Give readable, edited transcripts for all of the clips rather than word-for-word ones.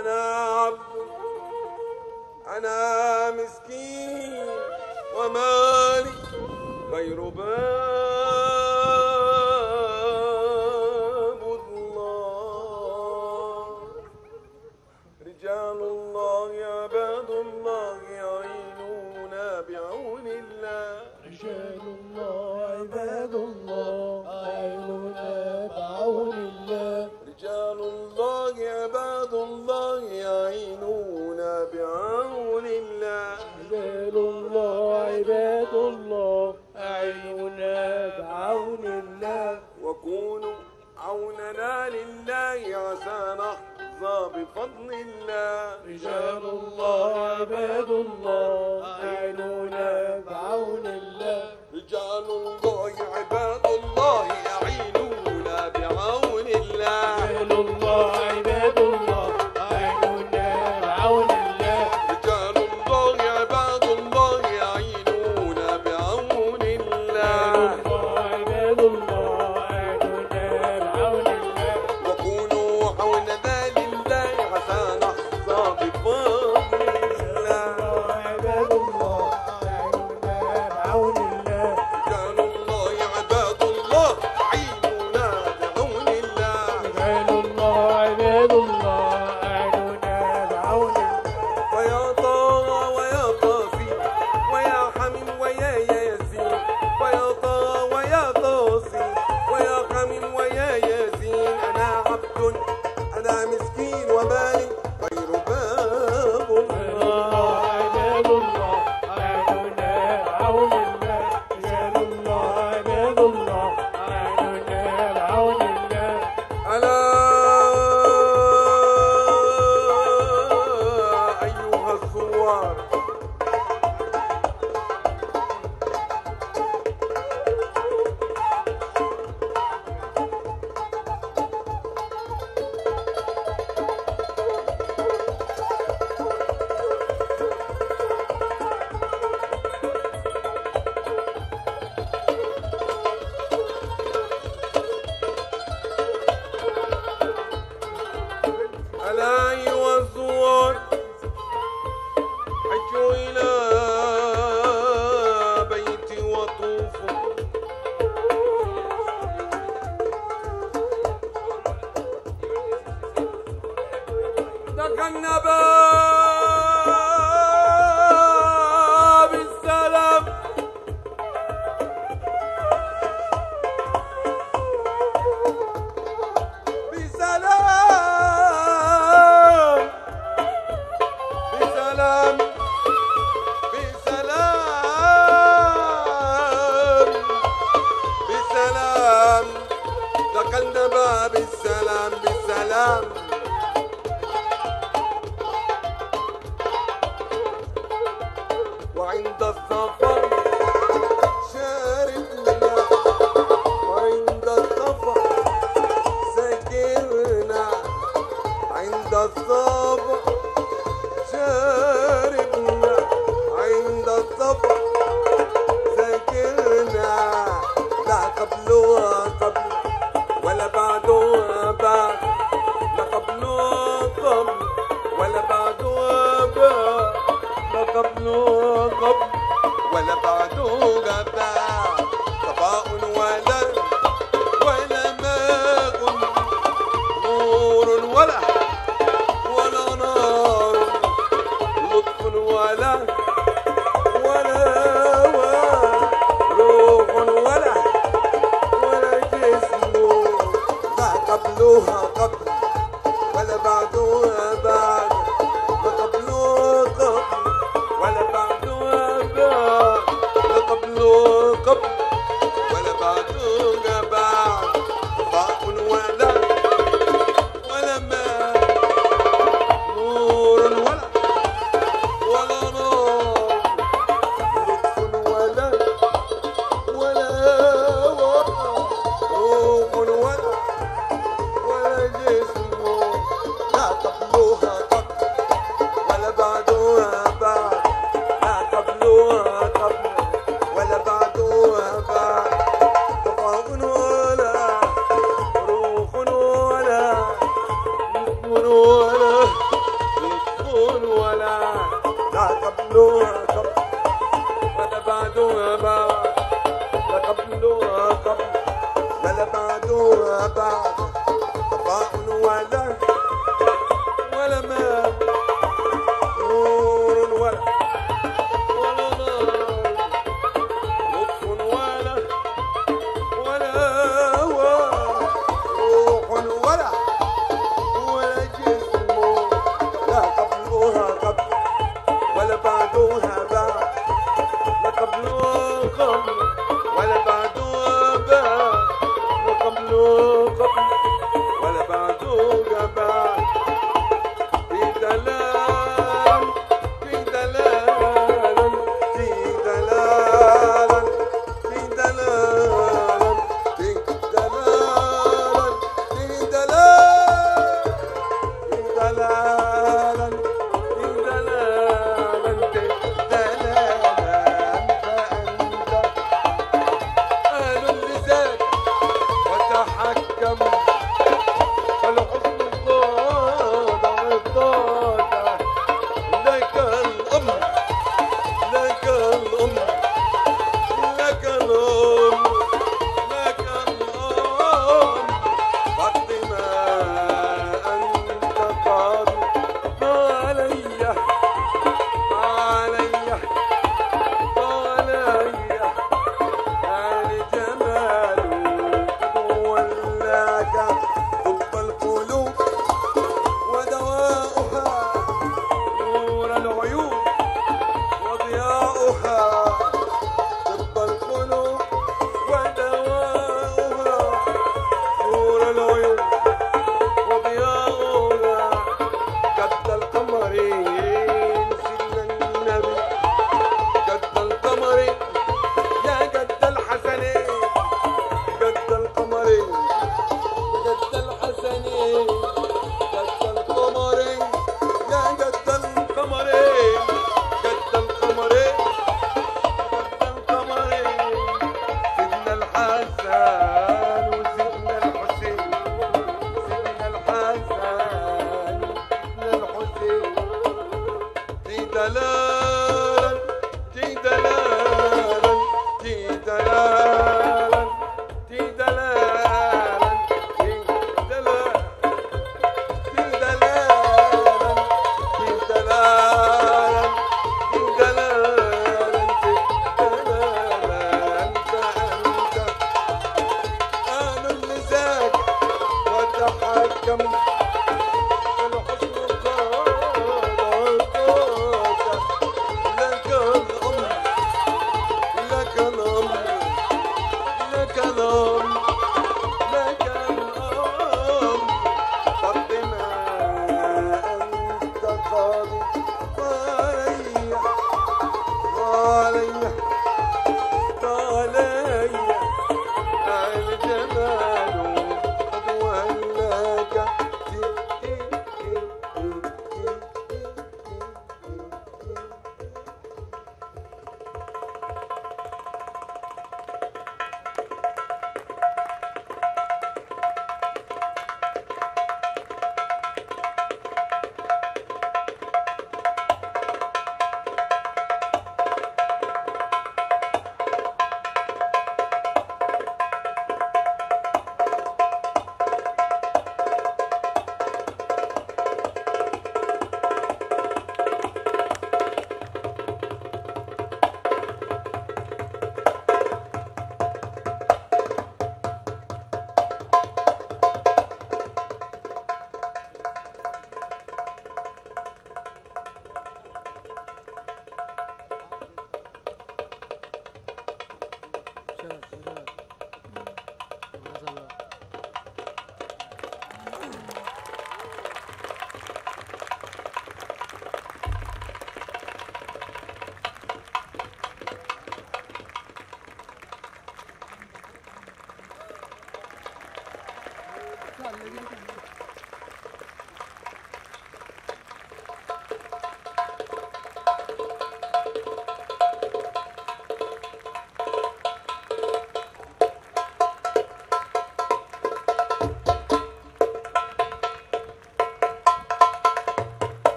أنا عبد أنا مسكين ومالي غير باب الله. رجال الله عباد الله يعينونا بعون الله. رجال الله عباد الله يعينونا بعون الله. رجال الله عباد الله يعينونا بعون الله. رجال الله عباد الله يعينونا بعون الله. وكونوا عوننا لله عسى نحظى بفضل الله. رجال الله عباد الله يعينونا بعون الله. رجال الله عباد الله يعينونا بعون الله. رجال الله عباد الله يعينونا بعون الله. رجال الله عباد الله يعينونا بعون الله. عباد الله يعينونا بعون الله. وكونوا عوننا لله عسى نحظى بفضل الله. عباد الله يعينونا بعون الله. رجال الله عباد الله يعينونا بعون الله. رجال الله عباد الله يعينونا بعون الله. ويا طه ويا طاسي ويا حميم ويا ياسين. ويا طه ويا طاسي ويا حميم ويا ياسين. أنا عبد أنا مسكين ومالي غير باب الله. عباد الله يعينونا بعون الله. رجال الله عباد الله يعينونا بعون الله. ألا أيها الزوار ألا أيها الزوار حجوا إلى بيتي وطوفوا. دخلنا باب السلام. بسلام بسلام بسلام بسلام. دخلنا باب السلام بالسلام. وعند السفر شاربنا. وعند السفر سكرنا. عند السفر شاربنا. عند السفر سكرنا. لا قبلها قبل ولا بعدها بعد. لا قبلها قبل ولا بعدها بعد. لا قبلها قبل ولا بعدها بعد. صفاء ولا ماء نور ولا نار. لطف ولا روح ولا جسم. لا قبلها قبل ولا بعدها بعد. لا قبلها قبل ولا بعدها بعد. لا قبلها قبل ولا بعدها بعد. صفاء ولا ماء نور ولا نار. لطف ولا روح ولا جسم. لا تقبلوها ولا جسمه لا قبلها قبل ولا بعدها بعد لا قبلها قبل ولا بعدها بعد لا قبلها قبل ولا بعدها بعد في دلال في دلال في دلال في دلال في دلال في دلال في دلال في دلال في دلال فأنت أهل اللسان وتحكم فالحسن قاد عطاك لك الأمر لك الأمر لك الأمر لك الأمر وقت ما أنت قاضي علي علي علي يعني جمال ولاك حب القلوب ودواؤها نور العيون وضياؤها طب القلوب ودواؤها نور العيون وضياؤها قد القمرين سيدنا النبي قد القمرين يا قد الحسنين قد القمرين قد الحسنين قد القمرين يا قد القمرين قد القمرين قد القمرين سيدنا الحسن وسيدنا الحسين سيدنا الحسن وسيدنا الحسين في دلال في دلال في دلال في دلال في دلال في دلال في دلال في دلال في دلال فأنت أهل المزاج وتحكم الحسن قاد عطاك لك الأمر لك الأمر لك الأمر لك الأمر وقت ما أنت قاضي علي علي علي الجمال قد ولاك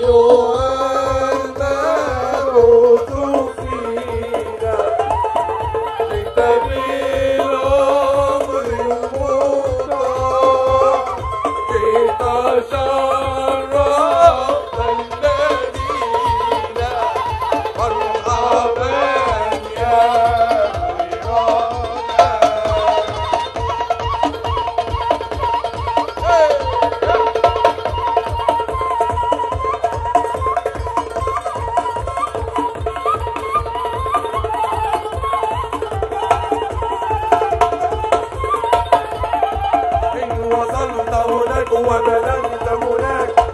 وبلغت هناك